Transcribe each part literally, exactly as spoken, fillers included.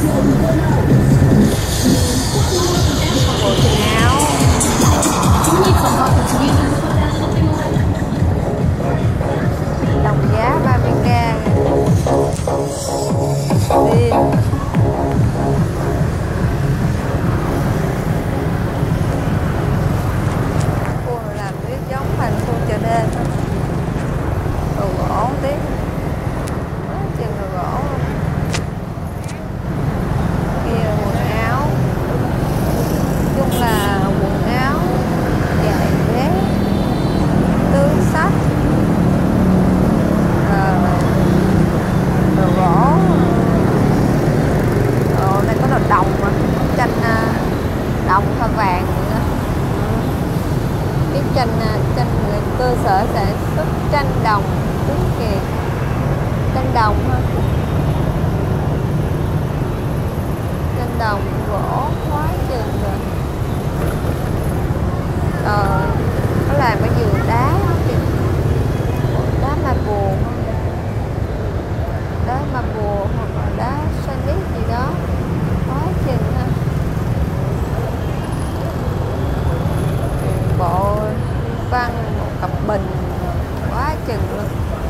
quần áo. Đồng giá ba mươi k. Đi. Khu làm biết giống thành khu chợ đêm. Đồ gỗ tiếp. Chừng đồ gỗ. Kia là quần áo. Chung là quần áo, giày dép, túi xách, đồ gỗ. Ồ, đây có đồ đồng mà, tranh đồng hoa vàng nữa. Cái tranh tranh cơ sở sản xuất tranh đồng Tứ Kiệt, tranh đồng ha, tranh đồng gỗ quá chừng rồi. Ờ, có làm cái giường đá kìa, đá ma bùa, đá ma bùa hoặc là đá sanit gì đó, quá chừng ha. Bộ văn một cặp bình quá chừng luôn.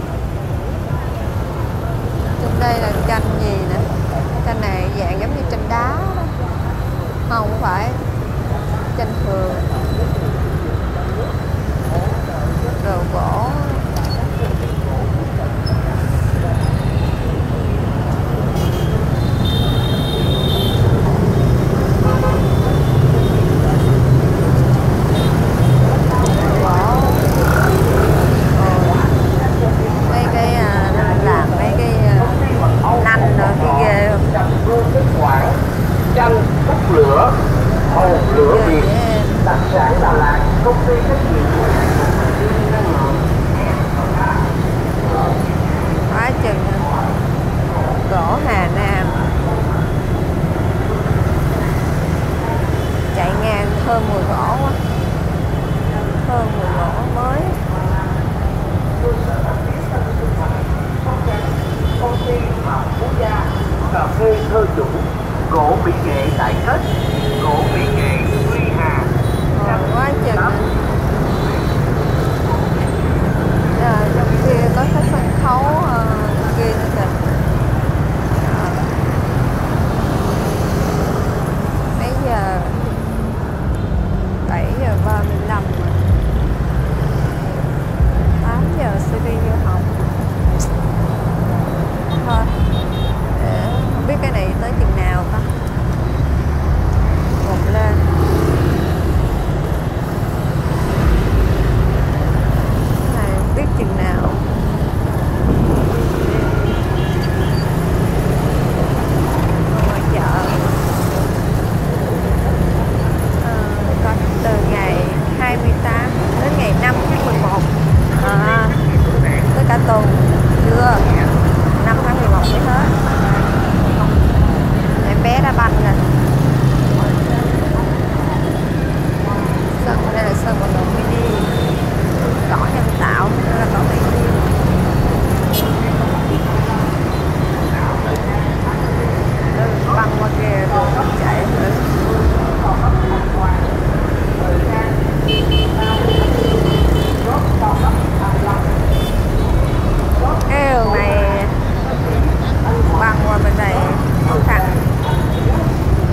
Trên đây là tranh gì nè, tranh này dạng giống như tranh đá đó, không phải tranh thường. Đồ gỗ. Mấy cái làm mấy cái nanh rồi cái ghê không? Chanh, bút lửa, hồn lửa Việt, đặc sản Đà Lạt, công ty trách nhiệm hữu hạn một thành viên năng lượng. Quá chừng gỗ Hà Nam, chạy ngang thơm mùi gỗ quá, thơm mùi gỗ mới. Công ty Phạm Phú Gia, cà phê thơ chủ, gỗ mỹ nghệ Đại Kết, gỗ mỹ nghệ Huy Hà. Rồi, quá chừng. Rồi, trong kia có cái sân khấu uh, kia nữa kìa. Mấy giờ? bảy giờ ba mươi lăm rồi. tám giờ sẽ đi vô học. Thôi, để không biết cái này tới chừng nào ta. Gộp lên. Cái này không biết chừng nào. Ngoài chợ. À, từ ngày hai mươi tám đến ngày năm tháng mười một. À, tới cả tuần chưa? năm tháng mười một mới hết. Em bé đã banh rồi. Sân đây là sân vận động mini, cỏ nhân tạo, đây là cỏ tự nhiên. Băng qua kia rồi chạy nữa. Cái đường này băng qua bên này khó khăn.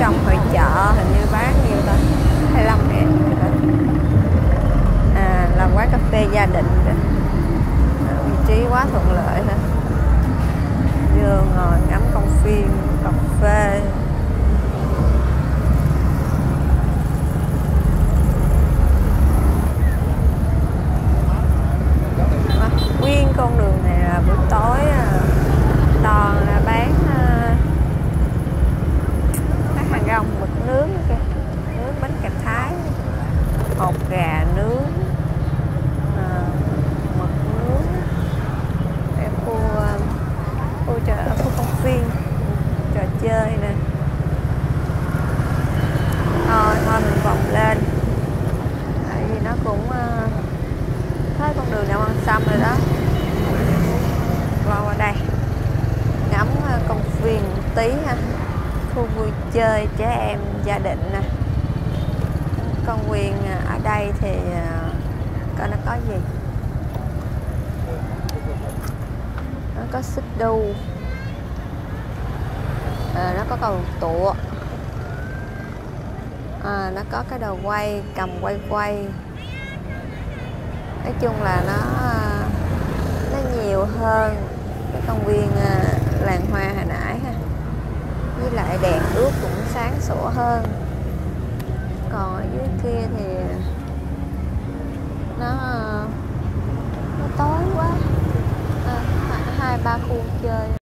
trong hội chợ hình như bán nhiêu ta, hai mươi lăm ngàn rồi đó. À là quán cà phê gia đình rồi. À, vị trí quá thuận lợi ha, vừa ngồi ngắm công viên cà phê. À, nguyên con đường này là buổi tối toàn là bán các hàng rong mực nướng kìa, nướng bánh cà Thái, hột gà nướng, à, mực nướng ở khu khu chợ, khu công viên, trò chơi nè. Thôi thôi mình vòng lên, tại vì nó cũng uh, hết con đường Đào Văn Sâm rồi đó. Vào qua đây ngắm uh, công viên một tí ha, khu vui chơi trẻ em gia đình nè. Công viên uh, ở đây thì uh, coi nó có gì. Nó có xích đu, à, nó có cầu tụa, à, nó có cái đầu quay cầm quay quay. Nói chung là nó nó nhiều hơn cái công viên làng hoa hồi nãy ha, với lại đèn đuốc cũng sáng sủa hơn. Còn ở dưới kia thì nó nó tối quá, à, hai ba khu chơi.